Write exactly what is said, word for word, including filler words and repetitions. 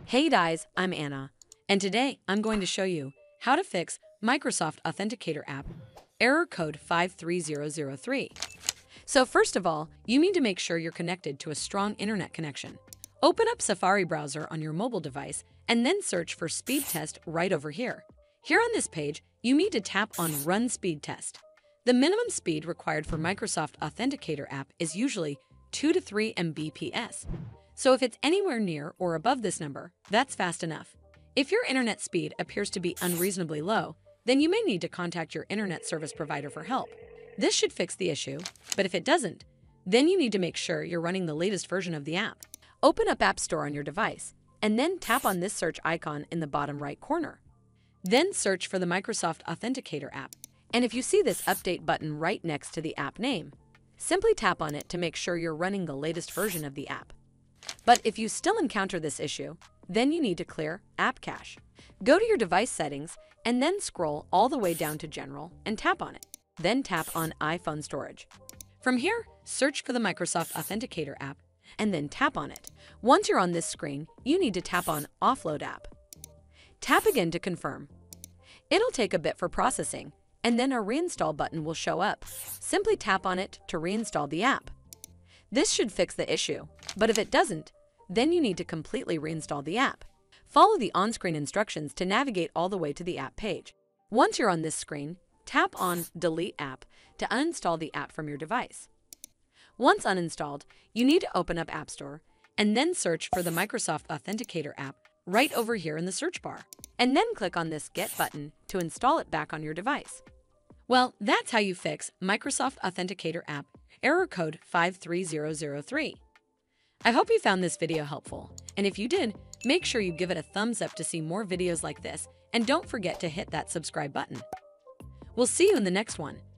Hey guys, I'm Anna, and today I'm going to show you how to fix Microsoft Authenticator App error code five three zero zero three. So first of all, you need to make sure you're connected to a strong internet connection. Open up Safari browser on your mobile device and then search for speed test right over here. Here on this page, you need to tap on Run Speed Test. The minimum speed required for Microsoft Authenticator App is usually two to three megabits per second. So if it's anywhere near or above this number, that's fast enough. If your internet speed appears to be unreasonably low, then you may need to contact your internet service provider for help. This should fix the issue, but if it doesn't, then you need to make sure you're running the latest version of the app. Open up App Store on your device, and then tap on this search icon in the bottom right corner. Then search for the Microsoft Authenticator app, and if you see this update button right next to the app name, simply tap on it to make sure you're running the latest version of the app. But if you still encounter this issue, then you need to clear App Cache. Go to your device settings and then scroll all the way down to General and tap on it. Then tap on iPhone Storage. From here, search for the Microsoft Authenticator app and then tap on it. Once you're on this screen, you need to tap on Offload App. Tap again to confirm. It'll take a bit for processing, and then a reinstall button will show up. Simply tap on it to reinstall the app. This should fix the issue, but if it doesn't, then you need to completely reinstall the app. Follow the on-screen instructions to navigate all the way to the app page. Once you're on this screen, tap on Delete App to uninstall the app from your device. Once uninstalled, you need to open up App Store and then search for the Microsoft Authenticator app right over here in the search bar, and then click on this Get button to install it back on your device. Well, that's how you fix Microsoft Authenticator app error code five three zero zero three. I hope you found this video helpful, and if you did, make sure you give it a thumbs up to see more videos like this, and don't forget to hit that subscribe button. We'll see you in the next one.